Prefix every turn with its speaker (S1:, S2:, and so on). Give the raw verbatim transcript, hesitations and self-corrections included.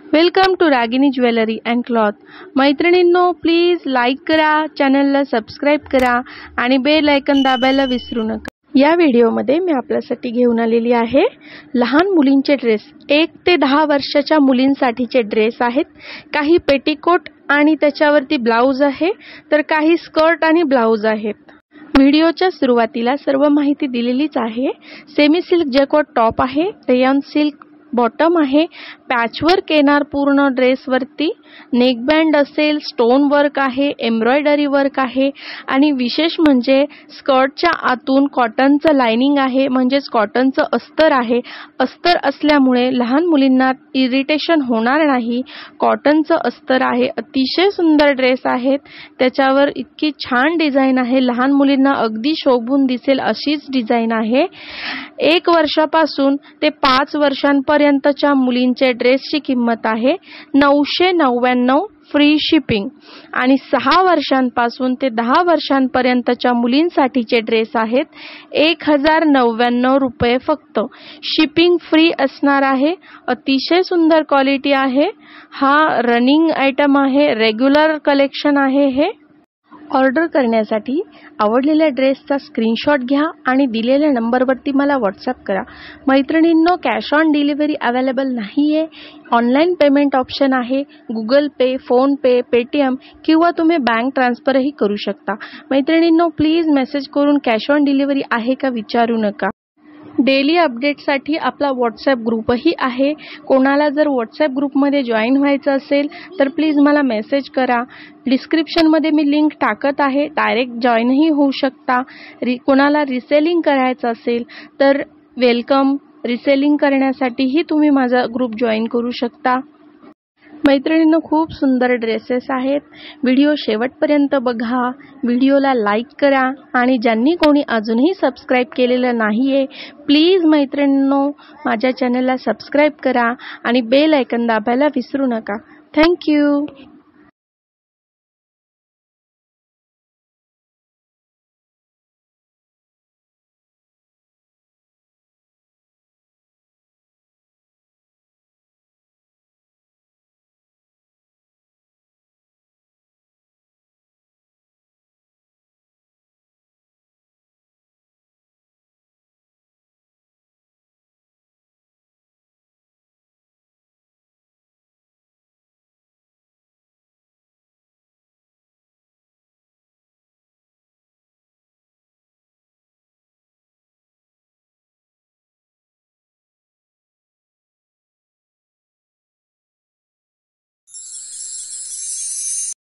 S1: Welcome to Ragini jewellery and cloth. मैत्रिणींनो, please like करा, चॅनलला सबस्क्राईब करा आणि बेल आयकन दाबायला विसरू नका। या व्हिडिओमध्ये मी आपल्यासाठी घेऊन आलेली आहे लहान मुलींचे ड्रेस। एक ते दहा वर्षाच्या मुलींसाठीचे ड्रेस आहेत। काही पेटीकोट आणि त्याच्यावरती ब्लाउज आहे, तर काही स्कर्ट आणि ब्लाउज आहेत। व्हिडिओच्या सुरुवातीला सर्व माहिती दिलेलीच आहे। सेमी सिल्क जॅकॉट टॉप आहे, रेयॉन सिल्क बॉटम आहे, पॅचवर्क येणार पूर्ण ड्रेसवरती, नेकबँड असेल, स्टोन वर्क आहे, एम्ब्रॉयडरी वर्क आहे आणि विशेष म्हणजे स्कर्टच्या आतून कॉटनचं लाइनिंग आहे, म्हणजेच कॉटनचं अस्तर आहे। अस्तर असल्यामुळे लहान मुलींना इरिटेशन होणार नाही। कॉटनचं अस्तर आहे, अतिशय सुंदर ड्रेस आहेत। त्याच्यावर इतकी छान डिझाइन आहे, लहान मुलींना अगदी शोभून दिसेल अशीच डिझाइन आहे। एक वर्षापासून ते पाच वर्षांपर्यंतच्या मुलींचे ड्रेसची किंमत आहे नऊशे नव्याण्णव फ्री शिपिंग आणि सहा वर्षांपासून ते दहा वर्षांपर्यंतच्या मुलींसाठीचे ड्रेस आहेत एक हजार नव्याण्णव रुपये फक्त। शिपिंग फ्री असणार आहे। अतिशय सुंदर क्वालिटी आहे। हा रनिंग आयटम आहे, रेग्युलर कलेक्शन आहे। हे ऑर्डर करण्यासाठी आवडलेल्या ड्रेसचा स्क्रीनशॉट घ्या आणि दिलेल्या नंबरवरती मला व्हॉट्सअप करा। मैत्रिणींनो, कॅश ऑन डिलिव्हरी अवेलेबल नाहीये। ऑनलाइन पेमेंट ऑप्शन आहे, Google Pay, PhonePe, Paytm किंवा तुम्ही बँक ट्रान्सफरही करू शकता। मैत्रिणींनो, प्लीज मेसेज करून कॅश ऑन डिलिव्हरी आहे का विचारू नका। डेली अपडेटसाठी आपला व्हॉट्सॲप ग्रुपही आहे। कोणाला जर व्हॉट्सॲप ग्रुपमध्ये जॉईन व्हायचं असेल तर प्लीज मला मेसेज करा। डिस्क्रिप्शनमध्ये मी लिंक टाकत आहे, डायरेक्ट जॉईनही होऊ शकता। रि कोणाला रिसेलिंग करायचं असेल तर वेलकम। रिसेलिंग करण्यासाठीही तुम्ही माझा ग्रुप जॉईन करू शकता। मैत्रिणींनो, खूप सुंदर ड्रेसेस आहेत। व्हिडिओ शेवटपर्यंत बघा, व्हिडिओला लाईक करा आणि ज्यांनी कोणी अजूनही सबस्क्राईब केलेलं नाहीये प्लीज मैत्रिणींनो माझ्या चॅनलला सबस्क्राईब करा आणि बेल आयकन दाबायला विसरू नका। Thank you.